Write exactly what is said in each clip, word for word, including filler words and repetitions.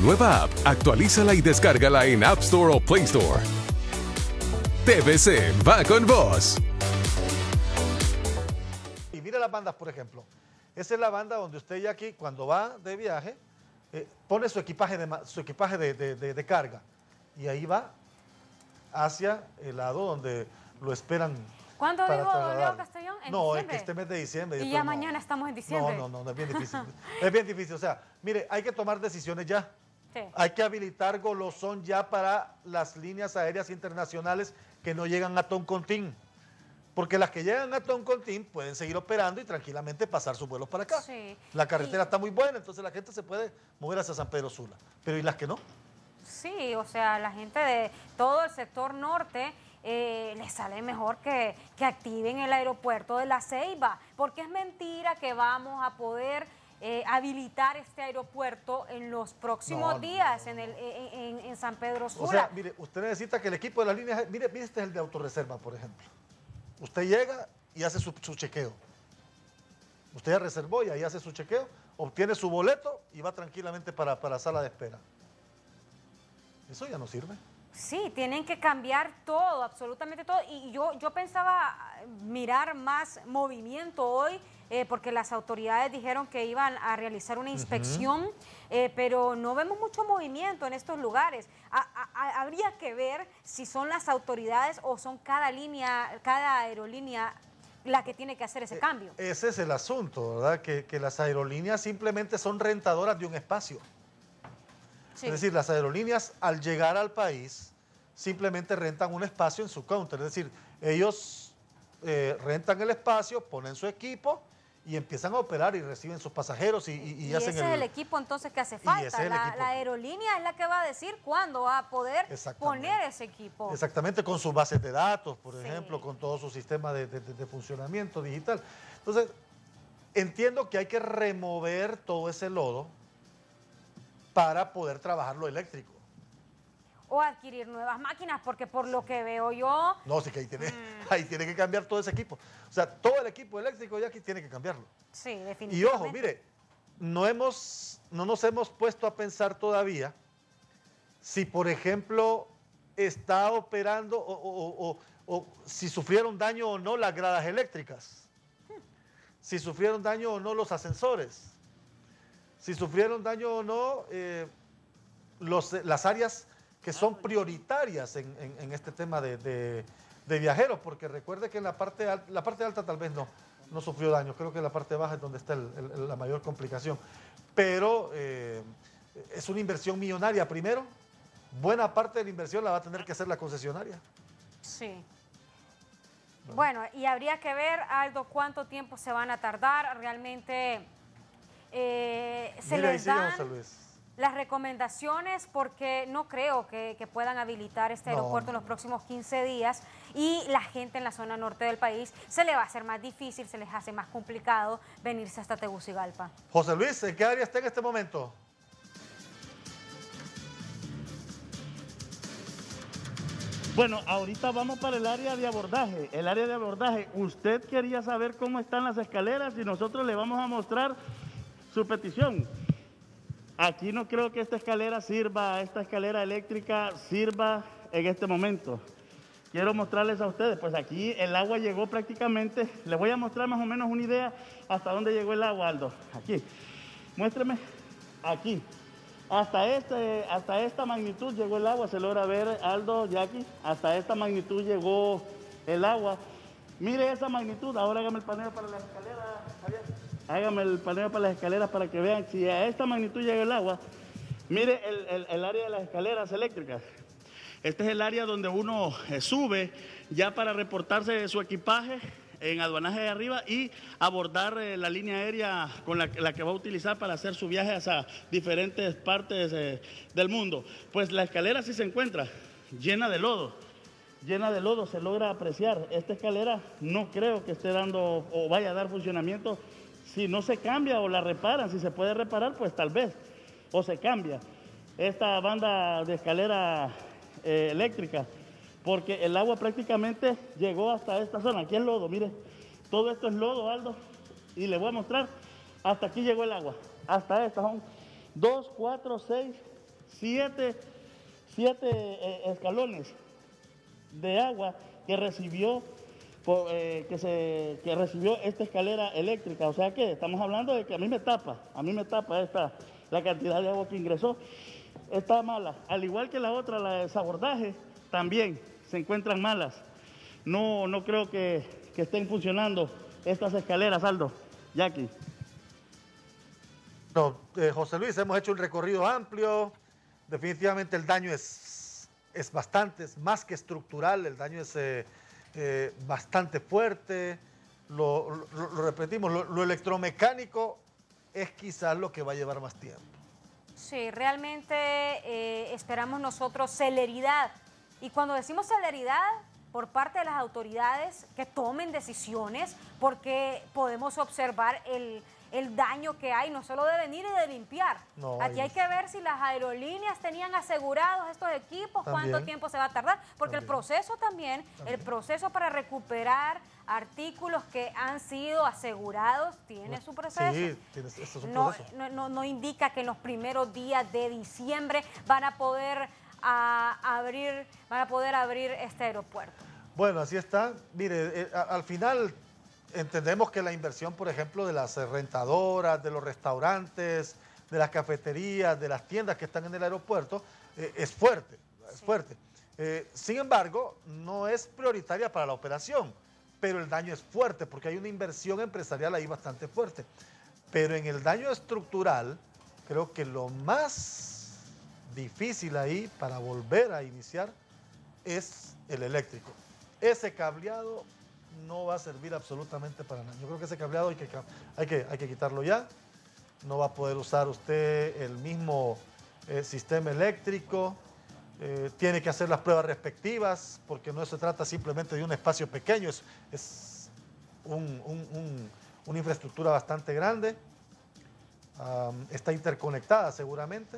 nueva app. Actualízala y descárgala en App Store o Play Store. T V C va con vos. Y mira las bandas, por ejemplo. Esa es la banda donde usted ya aquí, cuando va de viaje, eh, pone su equipaje, de, su equipaje de, de, de, de carga. Y ahí va hacia el lado donde lo esperan. ¿Cuándo dijo Leo Castellón? ¿En no, diciembre? es que este mes de diciembre. Y ya no, mañana estamos en diciembre. No, no, no, es bien difícil. Es bien difícil. O sea, mire, hay que tomar decisiones ya. Sí. Hay que habilitar golosón ya para las líneas aéreas internacionales que no llegan a Toncontín. Porque las que llegan a Toncontín pueden seguir operando y tranquilamente pasar sus vuelos para acá. Sí. La carretera y... está muy buena, entonces la gente se puede mover hacia San Pedro Sula. Pero ¿y las que no? Sí, o sea, la gente de todo el sector norte eh, les sale mejor que, que activen el aeropuerto de La Ceiba, porque es mentira que vamos a poder eh, habilitar este aeropuerto en los próximos no, días no, no, no. En, el, en, en, en San Pedro Sula. O sea, mire, usted necesita que el equipo de las líneas, mire, mire este es el de autorreserva, por ejemplo. Usted llega y hace su, su chequeo. Usted ya reservó y ahí hace su chequeo, obtiene su boleto y va tranquilamente para, para sala de espera. Eso ya no sirve. Sí, tienen que cambiar todo, absolutamente todo. Y yo, yo pensaba mirar más movimiento hoy, eh, porque las autoridades dijeron que iban a realizar una inspección, uh-huh. eh, pero no vemos mucho movimiento en estos lugares. A, a, habría que ver si son las autoridades o son cada línea, cada aerolínea la que tiene que hacer ese cambio. Eh, ese es el asunto, ¿verdad? Que, que las aerolíneas simplemente son rentadoras de un espacio. Sí. Es decir, las aerolíneas al llegar al país simplemente rentan un espacio en su counter. Es decir, ellos eh, rentan el espacio, ponen su equipo y empiezan a operar y reciben sus pasajeros y, y, y, y hacen ese el... es el equipo entonces que hace falta. La, la aerolínea es la que va a decir cuándo va a poder poner ese equipo. Exactamente, con sus bases de datos, por sí. ejemplo, con todo su sistema de, de, de funcionamiento digital. Entonces, entiendo que hay que remover todo ese lodo para poder trabajar lo eléctrico. O adquirir nuevas máquinas, porque por lo que veo yo... No, sí que ahí tiene, mm. ahí tiene que cambiar todo ese equipo. O sea, todo el equipo eléctrico ya aquí tiene que cambiarlo. Sí, definitivamente. Y ojo, mire, no, hemos, no nos hemos puesto a pensar todavía si, por ejemplo, está operando o, o, o, o si sufrieron daño o no las gradas eléctricas, si sufrieron daño o no los ascensores, si sufrieron daño o no eh, los, las áreas que son prioritarias en, en, en este tema de, de, de viajeros, porque recuerde que en la parte, alta, la parte alta tal vez no, no sufrió daño, creo que en la parte baja es donde está el, el, la mayor complicación, pero eh, es una inversión millonaria primero, buena parte de la inversión la va a tener que hacer la concesionaria. Sí. Bueno, y habría que ver, Aldo, cuánto tiempo se van a tardar, realmente... Eh, se Mira, les sí, dan José Luis. las recomendaciones porque no creo que, que puedan habilitar este no, aeropuerto no. en los próximos quince días y la gente en la zona norte del país se le va a hacer más difícil, se les hace más complicado venirse hasta Tegucigalpa. José Luis, ¿en qué área está en este momento? Bueno, ahorita vamos para el área de abordaje. El área de abordaje, usted quería saber cómo están las escaleras y nosotros le vamos a mostrar su petición. Aquí no creo que esta escalera sirva, esta escalera eléctrica sirva en este momento. Quiero mostrarles a ustedes, pues aquí el agua llegó prácticamente, les voy a mostrar más o menos una idea hasta dónde llegó el agua, Aldo. Aquí, muéstrame, aquí. Hasta, este, hasta esta magnitud llegó el agua, se logra ver, Aldo, Jackie, hasta esta magnitud llegó el agua. Mire esa magnitud, ahora hágame el paneo para la escalera, Javier. Hágame el paneo para las escaleras para que vean si a esta magnitud llega el agua. Mire el, el, el área de las escaleras eléctricas. Este es el área donde uno eh, sube ya para reportarse su equipaje en aduanaje de arriba y abordar eh, la línea aérea con la, la que va a utilizar para hacer su viaje hacia diferentes partes eh, del mundo. Pues la escalera sí se encuentra llena de lodo. Llena de lodo, se logra apreciar. Esta escalera no creo que esté dando o vaya a dar funcionamiento. Si no se cambia o la reparan, si se puede reparar, pues tal vez, o se cambia esta banda de escalera eh, eléctrica, porque el agua prácticamente llegó hasta esta zona. Aquí es lodo, mire, todo esto es lodo, Aldo, y le voy a mostrar, hasta aquí llegó el agua, hasta esta, son dos, cuatro, seis, siete, siete eh, escalones de agua que recibió, por, eh, que, se, que recibió esta escalera eléctrica. O sea que estamos hablando de que a mí me tapa, a mí me tapa esta, la cantidad de agua que ingresó. Está mala, al igual que la otra, la de desabordaje, también se encuentran malas. No, no creo que, que estén funcionando estas escaleras, Aldo, Jackie. No, eh, José Luis, hemos hecho un recorrido amplio. Definitivamente el daño es, es bastante, es más que estructural, el daño es eh, eh, bastante fuerte. Lo, lo, lo repetimos, lo, lo electromecánico es quizás lo que va a llevar más tiempo. Sí, realmente eh, esperamos nosotros celeridad. Y cuando decimos celeridad, por parte de las autoridades que tomen decisiones, porque podemos observar el, el daño que hay, no solo de venir y de limpiar. No, Aquí hay que ver si las aerolíneas tenían asegurados estos equipos, también, cuánto tiempo se va a tardar, porque también, el proceso también, también, el proceso para recuperar artículos que han sido asegurados tiene su proceso. Sí, tiene, esto es un no, proceso. No, no, no indica que en los primeros días de diciembre van a poder a abrir, van a poder abrir este aeropuerto. Bueno, así está. Mire, eh, a, al final entendemos que la inversión, por ejemplo, de las rentadoras, de los restaurantes, de las cafeterías, de las tiendas que están en el aeropuerto, eh, es fuerte, es sí. fuerte. Eh, sin embargo, no es prioritaria para la operación, pero el daño es fuerte porque hay una inversión empresarial ahí bastante fuerte. Pero en el daño estructural, creo que lo más difícil ahí para volver a iniciar es el eléctrico. Ese cableado no va a servir absolutamente para nada. Yo creo que ese cableado hay que, hay que, hay que quitarlo ya. No va a poder usar usted el mismo eh, sistema eléctrico. Eh, tiene que hacer las pruebas respectivas porque no se trata simplemente de un espacio pequeño, es, es un, un, un, una infraestructura bastante grande. Um, está interconectada seguramente.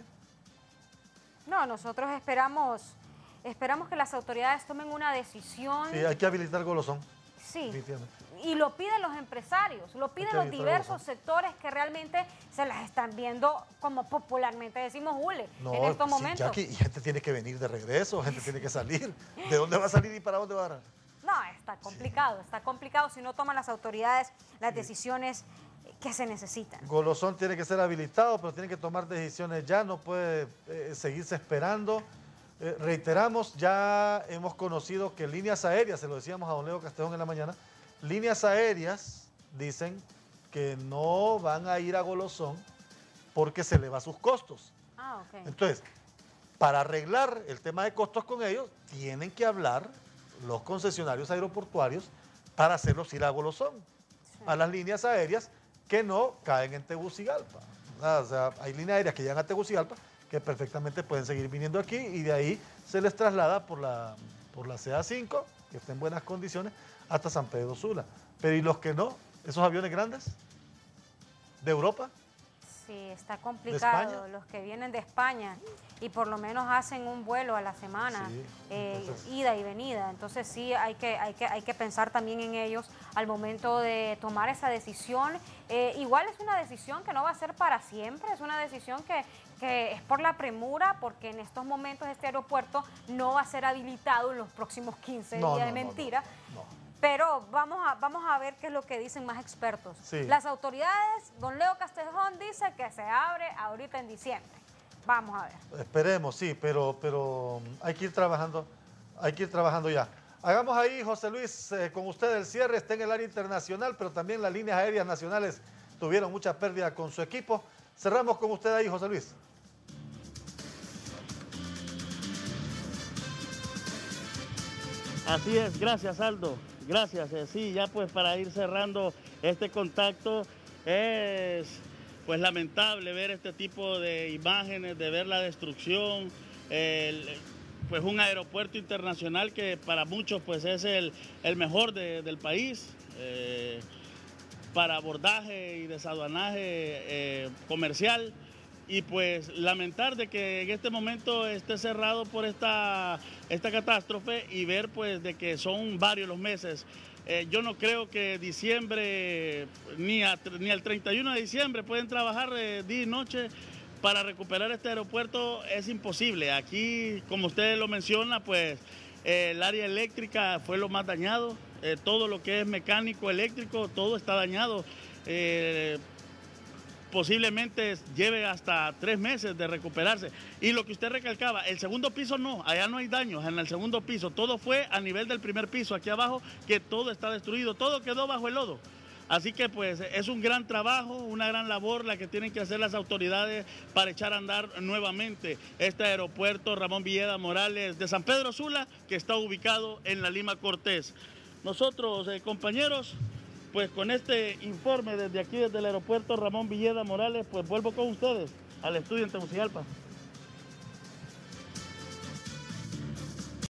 No, nosotros esperamos, esperamos que las autoridades tomen una decisión. Sí, hay que habilitar Golosón. Sí, y lo piden los empresarios, lo piden los diversos sectores que realmente se las están viendo, como popularmente decimos, hule, no, en estos sí, momentos. Jackie, y gente tiene que venir de regreso, gente tiene que salir. ¿De dónde va a salir y para dónde va a dar? No, está complicado, sí. está complicado si no toman las autoridades las sí. decisiones que se necesitan. Golosón tiene que ser habilitado, pero tiene que tomar decisiones ya, no puede eh, seguirse esperando. Eh, reiteramos, ya hemos conocido que líneas aéreas, se lo decíamos a don Leo Castejón en la mañana, líneas aéreas dicen que no van a ir a Golosón porque se le va sus costos. Ah, okay. Entonces, para arreglar el tema de costos con ellos, tienen que hablar los concesionarios aeroportuarios para hacerlos ir a Golosón, sí. a las líneas aéreas que no caen en Tegucigalpa. O sea, hay líneas aéreas que llegan a Tegucigalpa que perfectamente pueden seguir viniendo aquí y de ahí se les traslada por la, por la C A cinco, que está en buenas condiciones, hasta San Pedro Sula. Pero ¿y los que no? ¿Esos aviones grandes? ¿De Europa? Sí, está complicado. Los que vienen de España y por lo menos hacen un vuelo a la semana, sí, eh, entonces, ida y venida. Entonces sí, hay que, hay, que, hay que pensar también en ellos al momento de tomar esa decisión. Eh, igual es una decisión que no va a ser para siempre, es una decisión que, que es por la premura, porque en estos momentos este aeropuerto no va a ser habilitado en los próximos quince no, días no, de mentira. No, no, no. Pero vamos a, vamos a ver qué es lo que dicen más expertos. Sí. Las autoridades, don Leo Castejón dice que se abre ahorita en diciembre. Vamos a ver. Esperemos, sí, pero, pero hay que ir trabajando, hay que ir trabajando ya. Hagamos ahí, José Luis, eh, con usted el cierre, está en el área internacional, pero también las líneas aéreas nacionales tuvieron mucha pérdida con su equipo. Cerramos con usted ahí, José Luis. Así es, gracias Aldo, gracias. Eh, sí, ya pues para ir cerrando este contacto, es pues lamentable ver este tipo de imágenes, de ver la destrucción, el, pues un aeropuerto internacional que para muchos pues es el, el mejor de, del país, eh, para abordaje y desaduanaje eh, comercial. Y pues lamentar de que en este momento esté cerrado por esta, esta catástrofe y ver pues de que son varios los meses. Eh, yo no creo que diciembre, ni, a, ni al treinta y uno de diciembre pueden trabajar eh, día y noche para recuperar este aeropuerto es imposible. Aquí, como usted lo menciona, pues eh, el área eléctrica fue lo más dañado. Eh, todo lo que es mecánico, eléctrico, todo está dañado. Eh, posiblemente lleve hasta tres meses de recuperarse. Y lo que usted recalcaba, el segundo piso no, allá no hay daños en el segundo piso. Todo fue a nivel del primer piso, aquí abajo, que todo está destruido, todo quedó bajo el lodo. Así que pues es un gran trabajo, una gran labor la que tienen que hacer las autoridades para echar a andar nuevamente este aeropuerto Ramón Villeda Morales de San Pedro Sula, que está ubicado en la Lima Cortés. Nosotros, eh, compañeros, pues con este informe desde aquí, desde el aeropuerto Ramón Villeda Morales, pues vuelvo con ustedes al estudio en Tegucigalpa.